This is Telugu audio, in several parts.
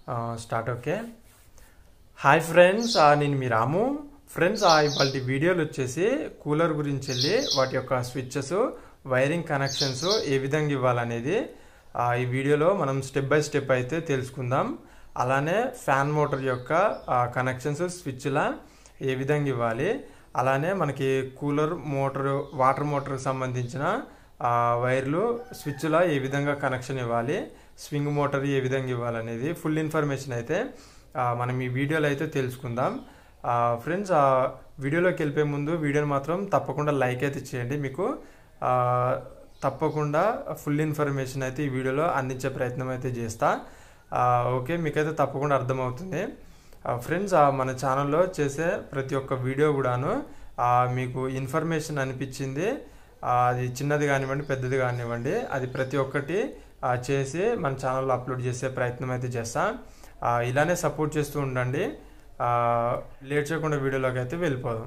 Start okay. హాయ్ ఫ్రెండ్స్, నేను మీ రాము. ఫ్రెండ్స్, ఇవాళ వీడియోలు వచ్చేసి కూలర్ గురించి వెళ్ళి వాటి యొక్క స్విచ్చెస్, వైరింగ్ కనెక్షన్స్ ఏ విధంగా ఇవ్వాలనేది ఈ వీడియోలో మనం స్టెప్ బై స్టెప్ అయితే తెలుసుకుందాం. అలానే ఫ్యాన్ మోటార్ యొక్క కనెక్షన్స్, స్విచ్లా ఏ విధంగా ఇవ్వాలి, అలానే మనకి కూలర్ మోటారు, వాటర్ మోటార్కి సంబంధించిన వైర్లు, స్విచ్లా ఏ విధంగా కనెక్షన్ ఇవ్వాలి, స్వింగ్ మోటార్ ఏ విధంగా ఇవ్వాలనేది ఫుల్ ఇన్ఫర్మేషన్ అయితే మనం ఈ వీడియోలో అయితే తెలుసుకుందాం. ఫ్రెండ్స్, వీడియోలోకి వెళ్ళిపోయే ముందు వీడియోని మాత్రం తప్పకుండా లైక్ అయితే చేయండి. మీకు తప్పకుండా ఫుల్ ఇన్ఫర్మేషన్ అయితే ఈ వీడియోలో అందించే ప్రయత్నం అయితే చేస్తా. ఓకే, మీకైతే తప్పకుండా అర్థమవుతుంది. ఫ్రెండ్స్, మన ఛానల్లో చేసే ప్రతి ఒక్క వీడియో కూడాను మీకు ఇన్ఫర్మేషన్ అనిపించింది, అది చిన్నది కానివ్వండి, పెద్దది కానివ్వండి, అది ప్రతి ఒక్కటి చేసి మన ఛానల్లో అప్లోడ్ చేసే ప్రయత్నం అయితే చేస్తా. ఇలానే సపోర్ట్ చేస్తూ ఉండండి. లేట్ చేయకుండా వీడియోలోకి అయితే వెళ్ళిపోదాం.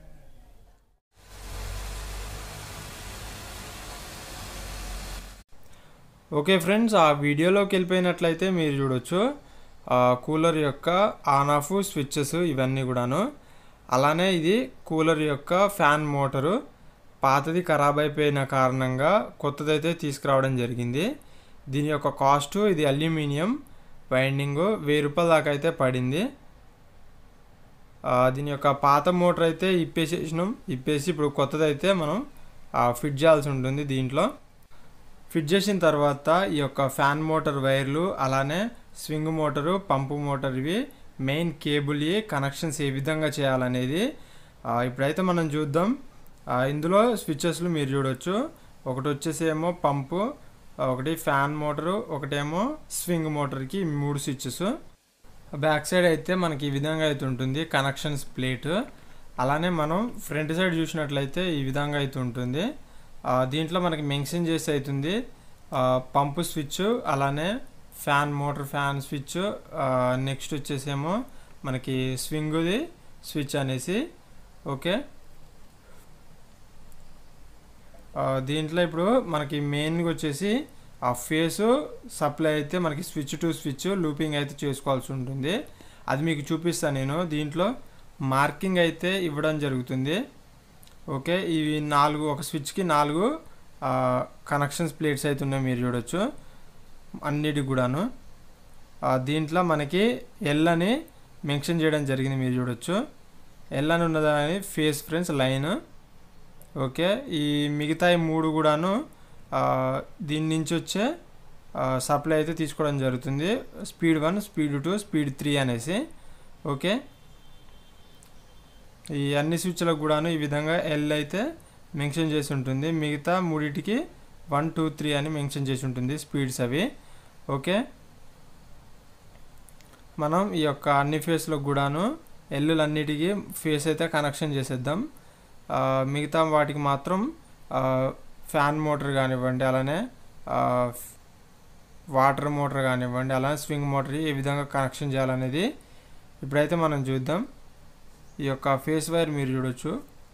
ఓకే ఫ్రెండ్స్, ఆ వీడియోలోకి వెళ్ళిపోయినట్లయితే మీరు చూడొచ్చు కూలర్ యొక్క ఆన్ ఆఫ్ స్విచ్చెస్ ఇవన్నీ కూడాను. అలానే ఇది కూలర్ యొక్క ఫ్యాన్ మోటరు పాతది ఖరాబ్ అయిపోయిన కారణంగా కొత్తదైతే తీసుకురావడం జరిగింది. దీని యొక్క కాస్ట్, ఇది అల్యూమినియం వైండింగ్, 1000 రూపాయల దాకా అయితే పడింది. దీని యొక్క పాత మోటార్ అయితే ఇప్పేసి ఇప్పుడు కొత్తదైతే మనం ఫిట్ చేయాల్సి ఉంటుంది. దీంట్లో ఫిట్ చేసిన తర్వాత ఈ యొక్క ఫ్యాన్ మోటార్ వైర్లు, అలానే స్వింగ్ మోటారు, పంపు మోటార్, ఇవి మెయిన్ కేబుల్ కనెక్షన్స్ ఏ విధంగా చేయాలనేది ఇప్పుడైతే మనం చూద్దాం. ఇందులో స్విచ్చెస్లు మీరు చూడొచ్చు. ఒకటి వచ్చేసి ఏమో పంపు, ఒకటి ఫ్యాన్ మోటారు, ఒకటేమో స్వింగ్ మోటార్కి 3 స్విచ్చెస్. బ్యాక్ సైడ్ అయితే మనకి ఈ విధంగా అయితే ఉంటుంది కనెక్షన్స్ ప్లేట్. అలానే మనం ఫ్రంట్ సైడ్ చూసినట్లయితే ఈ విధంగా అయితే ఉంటుంది. దీంట్లో మనకి మెన్షన్ చేసి అవుతుంది పంపు స్విచ్, అలానే fan motor fan switch, next వచ్చేసేమో మనకి స్వింగ్ది స్విచ్ అనేసి. ఓకే, దీంట్లో ఇప్పుడు మనకి మెయిన్గా వచ్చేసి ఆ ఫేసు సప్లై అయితే మనకి స్విచ్ టు స్విచ్ లూపింగ్ అయితే చేసుకోవాల్సి ఉంటుంది. అది మీకు చూపిస్తాను నేను. దీంట్లో మార్కింగ్ అయితే ఇవ్వడం జరుగుతుంది. ఓకే, ఇవి 4, ఒక స్విచ్కి 4 కనెక్షన్స్ ప్లేట్స్ అయితే ఉన్నాయి, మీరు చూడొచ్చు అన్నిటికి కూడాను. దీంట్లో మనకి ఎల్ అని మెన్షన్ చేయడం జరిగింది, మీరు చూడొచ్చు. ఎల్ అని ఉన్నదని ఫేస్ ఫ్రెండ్స్ లైన్. ఓకే, ఈ మిగతా 3 కూడాను దీని నుంచి వచ్చే సప్లై అయితే తీసుకోవడం జరుగుతుంది. స్పీడ్ 1, స్పీడ్ 2, స్పీడ్ 3 అనేసి. ఓకే, ఈ అన్ని స్విచ్లకు కూడాను ఈ విధంగా ఎల్ అయితే మెన్షన్ చేసి ఉంటుంది. మిగతా 3టికి 1, 2, 3 అని మెన్షన్ చేసి ఉంటుంది స్పీడ్స్ అవి. ఓకే, మనం ఈ యొక్క అన్ని ఫేస్లకు కూడాను ఎల్లులన్నిటికీ ఫేస్ అయితే కనెక్షన్ చేసేద్దాం. మిగతా వాటికి మాత్రం ఫ్యాన్ మోటార్ కానివ్వండి, అలానే వాటర్ మోటార్ కానివ్వండి, అలానే స్వింగ్ మోటార్ ఏ విధంగా కనెక్షన్ చేయాలనేది ఇప్పుడైతే మనం చూద్దాం. ఈ యొక్క ఫేస్ వైర్ మీరు చూడొచ్చు.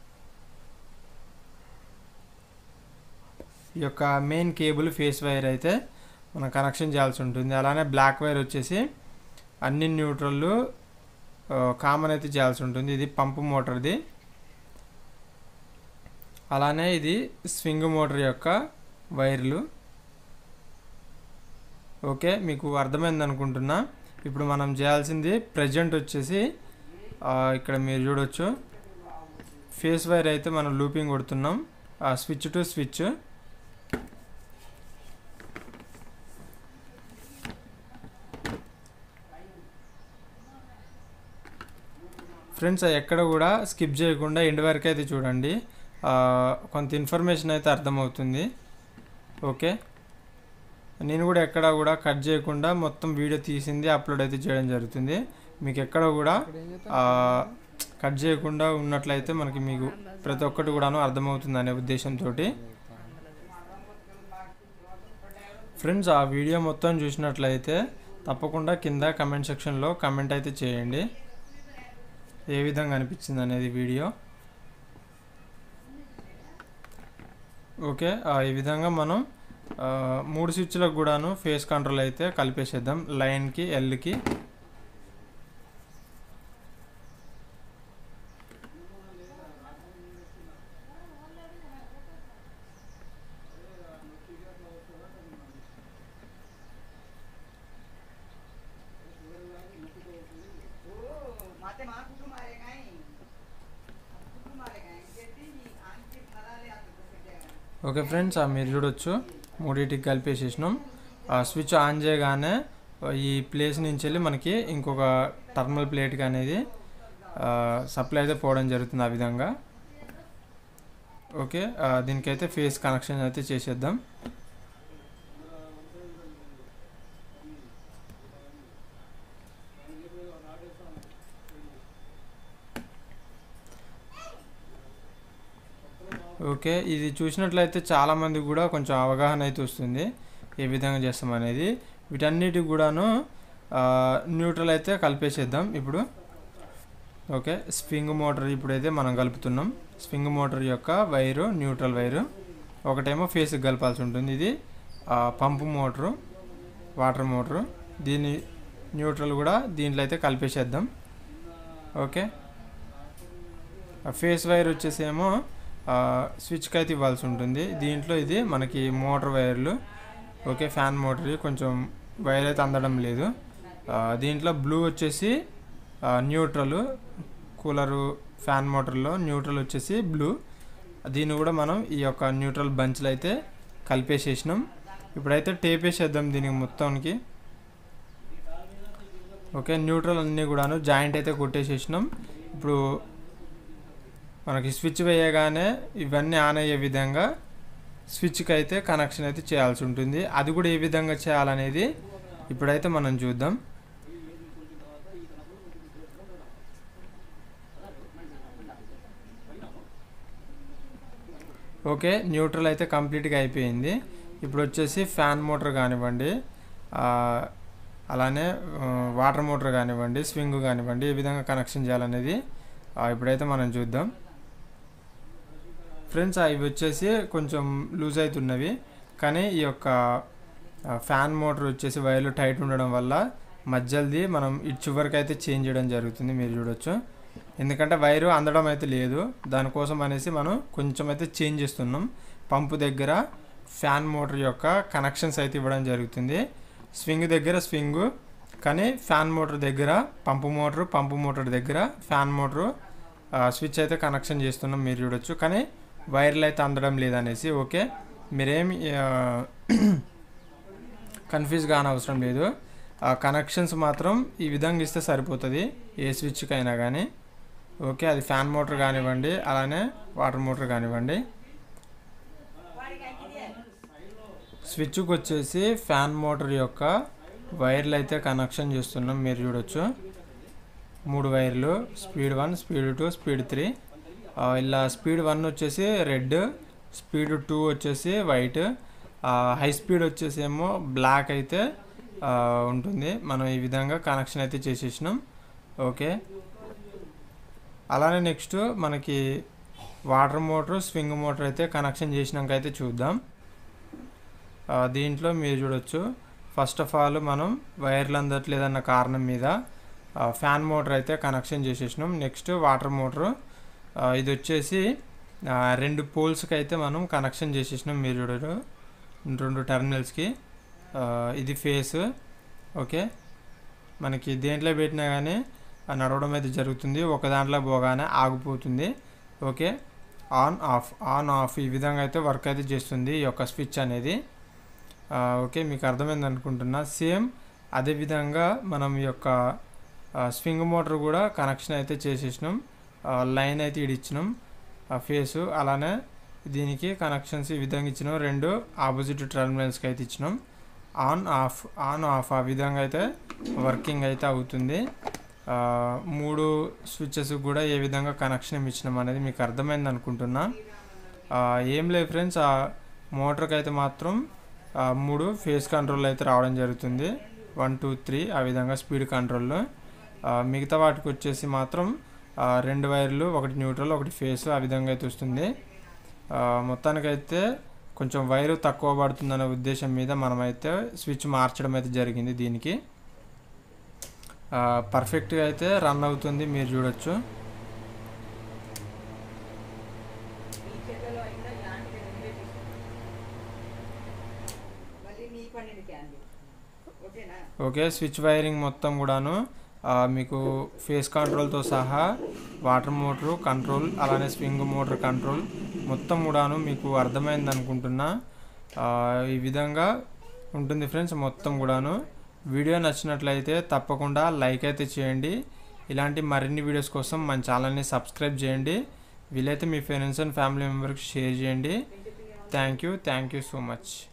ఈ యొక్క మెయిన్ కేబుల్ ఫేస్ వైర్ అయితే మనం కనెక్షన్ చేయాల్సి ఉంటుంది. అలానే బ్లాక్ వైర్ వచ్చేసి అన్ని న్యూట్రల్ కామన్ అయితే చేయాల్సి ఉంటుంది. ఇది పంపు మోటార్ది. అలానే ఇది స్వింగ్ మోటార్ యొక్క వైర్లు. ఓకే, మీకు అర్థమైంది అనుకుంటున్నా. ఇప్పుడు మనం చేయాల్సింది ప్రజెంట్ వచ్చేసి ఇక్కడ మీరు చూడొచ్చు ఫేస్ వైర్ అయితే మనం లూపింగ్ కొడుతున్నాం స్విచ్ టు స్విచ్. ఫ్రెండ్స్, ఎక్కడ కూడా స్కిప్ చేయకుండా ఎండ్ వరకు అయితే చూడండి, కొంత ఇన్ఫర్మేషన్ అయితే అర్థమవుతుంది. ఓకే, నేను కూడా ఎక్కడ కూడా కట్ చేయకుండా మొత్తం వీడియో తీసింది అప్లోడ్ అయితే చేయడం జరుగుతుంది. మీకు ఎక్కడ కూడా కట్ చేయకుండా ఉన్నట్లయితే మీకు ప్రతి ఒక్కటి కూడాను అర్థమవుతుంది అనే ఉద్దేశంతో. ఫ్రెండ్స్, ఆ వీడియో మొత్తం చూసినట్లయితే తప్పకుండా కింద కమెంట్ సెక్షన్లో కమెంట్ అయితే చేయండి ఏ విధంగా అనిపించింది అనేది వీడియో. ఓకే, ఈ విధంగా మనం మూడు స్విచ్లకు కూడాను ఫేస్ కంట్రోల్ అయితే కలిపేసేద్దాం లైన్కి ఎల్కి. ఓకే ఫ్రెండ్స్, మీరు చూడొచ్చు మూడింటికి కలిపేసేసినాం. స్విచ్ ఆన్ చేయగానే ఈ ప్లేస్ నుంచి వెళ్ళి మనకి ఇంకొక టర్మినల్ ప్లేట్కి అనేది సప్లై అయితే పోవడం జరుగుతుంది ఆ విధంగా. ఓకే, దీనికైతే ఫేస్ కనెక్షన్ అయితే చేసేద్దాం. ఓకే, ఇది చూసినట్లయితే చాలామంది కూడా కొంచెం అవగాహన అయితే వస్తుంది ఏ విధంగా చేస్తామనేది. వీటన్నిటికి కూడాను న్యూట్రల్ అయితే కలిపేసేద్దాం ఇప్పుడు. ఓకే, స్ప్రింగ్ మోటార్ ఇప్పుడైతే మనం కలుపుతున్నాం. స్ప్రింగ్ మోటార్ యొక్క వైరు న్యూట్రల్ వైరు, ఒకటేమో ఫేస్కి కలపాల్సి ఉంటుంది. ఇది పంపు మోటరు, వాటర్ మోటరు, దీని న్యూట్రల్ కూడా దీంట్లో అయితే కలిపేసేద్దాం. ఓకే, ఫేస్ వైర్ వచ్చేసేమో స్విచ్కి అయితే ఇవ్వాల్సి ఉంటుంది. దీంట్లో ఇది మనకి మోటార్ వైర్లు. ఓకే, ఫ్యాన్ మోటార్ కొంచెం వైర్ అయితే అందడం లేదు. దీంట్లో బ్లూ వచ్చేసి న్యూట్రల్, కూలరు ఫ్యాన్ మోటార్లో న్యూట్రల్ వచ్చేసి బ్లూ. దీన్ని కూడా మనం ఈ యొక్క న్యూట్రల్ బంచ్లో అయితే కలిపేసేసినాం. ఇప్పుడైతే టేప్ వేసేద్దాం దీనికి మొత్తానికి. ఓకే, న్యూట్రల్ అన్నీ కూడాను జాయింట్ అయితే కొట్టేసేసినాం. ఇప్పుడు మనకి స్విచ్ వేయగానే ఇవన్నీ ఆన్ అయ్యే విధంగా స్విచ్కి అయితే కనెక్షన్ అయితే చేయాల్సి ఉంటుంది. అది కూడా ఏ విధంగా చేయాలనేది ఇప్పుడైతే మనం చూద్దాం. ఓకే, న్యూట్రల్ అయితే కంప్లీట్గా అయిపోయింది. ఇప్పుడు వచ్చేసి ఫ్యాన్ మోటార్ కానివ్వండి, అలానే వాటర్ మోటార్ కానివ్వండి, స్వింగ్ కానివ్వండి, ఏ విధంగా కనెక్షన్ చేయాలనేది ఇప్పుడైతే మనం చూద్దాం. ఫ్రెండ్స్, ఇవి వచ్చేసి కొంచెం లూజ్ అవుతున్నవి, కానీ ఈ యొక్క ఫ్యాన్ మోటార్ వచ్చేసి వైర్లు టైట్ ఉండడం వల్ల మధ్యది మనం ఇటు చివరికి అయితే చేంజ్ చేయడం జరుగుతుంది. మీరు చూడొచ్చు, ఎందుకంటే వైరు అందడం అయితే లేదు, దానికోసం అనేసి మనం కొంచెం అయితే చేంజ్ చేస్తున్నాం. పంపు దగ్గర ఫ్యాన్ మోటార్ యొక్క కనెక్షన్స్ అయితే ఇవ్వడం జరుగుతుంది. స్వింగ్ దగ్గర స్వింగ్, కానీ ఫ్యాన్ మోటార్ దగ్గర పంపు మోటార్ దగ్గర ఫ్యాన్ మోటారు స్విచ్ అయితే కనెక్షన్ చేస్తున్నాం. మీరు చూడొచ్చు, కానీ వైర్లు అయితే అందడం లేదనేసి. ఓకే, మీరేమి కన్ఫ్యూజ్ కానవసరం లేదు. కనెక్షన్స్ మాత్రం ఈ విధంగా ఇస్తే సరిపోతుంది ఏ స్విచ్కి అయినా కానీ. ఓకే, అది ఫ్యాన్ మోటార్ కానివ్వండి, అలానే వాటర్ మోటార్ కానివ్వండి. స్విచ్కి వచ్చేసి ఫ్యాన్ మోటార్ యొక్క వైర్లు అయితే కనెక్షన్ చేస్తున్నాం. మీరు చూడొచ్చు, 3 వైర్లు, స్పీడ్ 1, స్పీడ్ 2, స్పీడ్ 3. ఇలా స్పీడ్ 1 వచ్చేసి రెడ్, స్పీడ్ 2 వచ్చేసి వైట్, హై స్పీడ్ వచ్చేసేమో బ్లాక్ అయితే ఉంటుంది. మనం ఈ విధంగా కనెక్షన్ అయితే చేసేసినాం. ఓకే, అలానే నెక్స్ట్ మనకి వాటర్ మోటార్, స్వింగ్ మోటార్ అయితే కనెక్షన్ చేసినాక అయితే చూద్దాం. దీంట్లో మీరు చూడొచ్చు, ఫస్ట్ ఆఫ్ ఆల్ మనం వైర్లు అందట్లేదన్న కారణం మీద ఫ్యాన్ మోటార్ అయితే కనెక్షన్ చేసేసినాం. నెక్స్ట్ వాటర్ మోటారు, ఇది వచ్చేసి 2 పోల్స్కి అయితే మనం కనెక్షన్ చేసేసినాం. మీరు చూడరు 2 టెర్మినల్స్కి. ఇది ఫేస్. ఓకే, మనకి దేంట్లో పెట్టినా కానీ నడవడం అయితే జరుగుతుంది, ఒక దాంట్లో పోగానే ఆగిపోతుంది. ఓకే, ఆన్ ఆఫ్ ఈ విధంగా అయితే వర్క్ అయితే చేస్తుంది ఈ యొక్క స్విచ్ అనేది. ఓకే, మీకు అర్థమైంది అనుకుంటున్నా. సేమ్ అదేవిధంగా మనం ఈ యొక్క స్వింగ్ మోటార్ కూడా కనెక్షన్ అయితే చేసేసినాం. లైన్ అయితే ఇచ్చినాం ఫేసు, అలానే దీనికి కనెక్షన్స్ ఈ విధంగా ఇచ్చినాం. 2 ఆపోజిట్ టెర్మినల్స్కి అయితే ఇచ్చినాం. ఆన్ ఆఫ్ ఆ విధంగా అయితే వర్కింగ్ అయితే అవుతుంది. 3 స్విచ్చెస్ కూడా ఏ విధంగా కనెక్షన్ ఇచ్చినాం అనేది మీకు అర్థమైంది అనుకుంటున్నా. ఏం లేదు ఫ్రెండ్స్, ఆ మోటార్కి అయితే మాత్రం 3 ఫేస్ కంట్రోల్ అయితే రావడం జరుగుతుంది. 1 2 3 ఆ విధంగా స్పీడ్ కంట్రోల్లో. మిగతా వాటికి వచ్చేసి మాత్రం 2 వైర్లు, ఒకటి న్యూట్రల్, ఒకటి ఫేస్, ఆ విధంగా అయితే వస్తుంది. మొత్తానికైతే కొంచెం వైరు తక్కువ పడుతుందనే ఉద్దేశం మీద మనమైతే స్విచ్ మార్చడం అయితే జరిగింది. దీనికి పర్ఫెక్ట్గా అయితే రన్ అవుతుంది, మీరు చూడొచ్చు. ఓకే, స్విచ్ వైరింగ్ మొత్తం కూడాను మీకు ఫేస్ కంట్రోల్తో సహా వాటర్ మోటరు కంట్రోల్, అలానే స్వింగ్ మోటార్ కంట్రోల్ మొత్తం కూడాను మీకు అర్థమైంది అనుకుంటున్నా. ఈ విధంగా ఉంటుంది ఫ్రెండ్స్ మొత్తం కూడాను. వీడియో నచ్చినట్లయితే తప్పకుండా లైక్ అయితే చేయండి. ఇలాంటి మరిన్ని వీడియోస్ కోసం మన ఛానల్ని సబ్స్క్రైబ్ చేయండి. వీలైతే మీ ఫ్రెండ్స్ అండ్ ఫ్యామిలీ మెంబర్కి షేర్ చేయండి. Thank you so much.